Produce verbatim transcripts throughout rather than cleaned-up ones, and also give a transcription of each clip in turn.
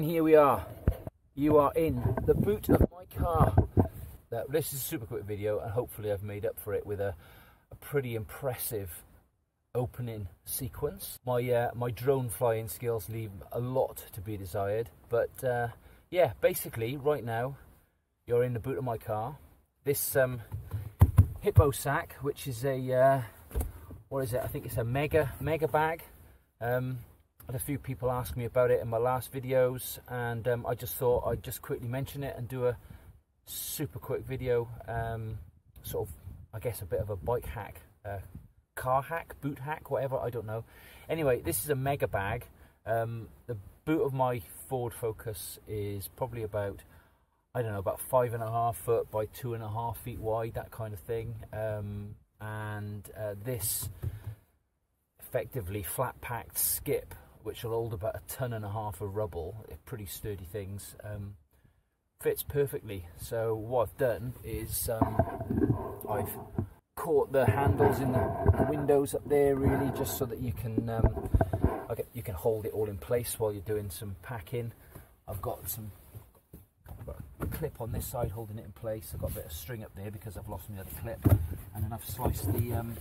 And here we are. You are in the boot of my car. Now, this is a super quick video, and hopefully I've made up for it with a, a pretty impressive opening sequence. My uh, my drone flying skills leave a lot to be desired, but uh, yeah, basically right now you're in the boot of my car. This um, Hippo sack, which is a uh, what is it? I think it's a Mega MegaBag. Um, I had a few people ask me about it in my last videos, and um, I just thought I'd just quickly mention it and do a super quick video, um, sort of, I guess, a bit of a bike hack, uh, car hack, boot hack, whatever, I don't know. Anyway, this is a MegaBag. Um, the boot of my Ford Focus is probably about, I don't know, about five and a half foot by two and a half feet wide, that kind of thing. Um, and uh, this effectively flat packed skip, which will hold about a ton and a half of rubble, pretty sturdy things, um, fits perfectly. So what I've done is um, I've caught the handles in the, the windows up there, really, just so that you can um, okay, you can hold it all in place while you're doing some packing. I've got some I've got a clip on this side holding it in place. I've got a bit of string up there because I've lost my other clip, and then I've sliced the um,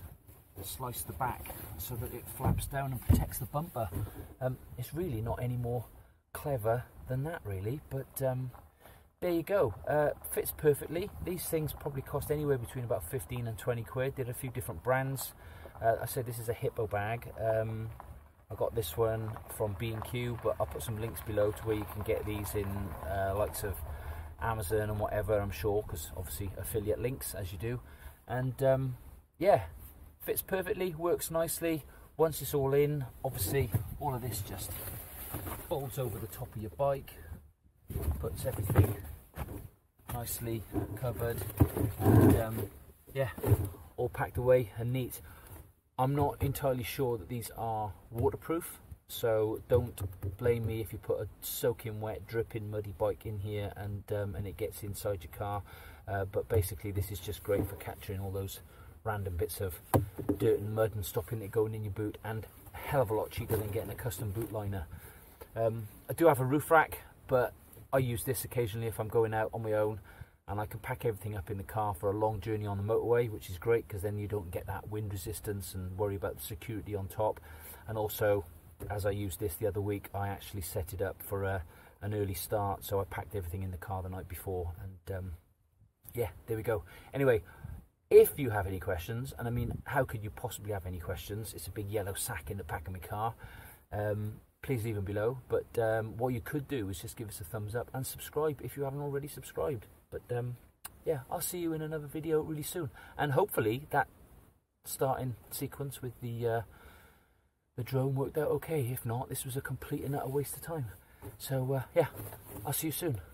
sliced the back so that it flaps down and protects the bumper. Um, it's really not any more clever than that, really, but um, there you go. Uh, fits perfectly. These things probably cost anywhere between about fifteen and twenty quid. Did a few different brands. Uh, I said this is a HippoBag. Um, I got this one from B and Q, but I'll put some links below to where you can get these in uh, likes of Amazon and whatever, I'm sure, because obviously affiliate links, as you do. And um, yeah, fits perfectly, works nicely. Once it's all in, obviously all of this just folds over the top of your bike, puts everything nicely covered, and um, yeah, all packed away and neat. I'm not entirely sure that these are waterproof, so don't blame me if you put a soaking wet, dripping, muddy bike in here and um, and it gets inside your car. Uh, but basically, this is just great for capturing all those random bits of dirt and mud and stopping it going in your boot, and a hell of a lot cheaper than getting a custom boot liner. Um, I do have a roof rack, but I use this occasionally if I'm going out on my own, and I can pack everything up in the car for a long journey on the motorway, which is great because then you don't get that wind resistance and worry about the security on top. And also, as I used this the other week, I actually set it up for a, an early start, so I packed everything in the car the night before, and um, yeah, there we go. Anyway, if you have any questions, and I mean, how could you possibly have any questions? It's a big yellow sack in the back of my car. Um, please leave them below. But um, what you could do is just give us a thumbs up and subscribe if you haven't already subscribed. But um, yeah, I'll see you in another video really soon. And hopefully that starting sequence with the, uh, the drone worked out okay. If not, this was a complete and utter waste of time. So uh, yeah, I'll see you soon.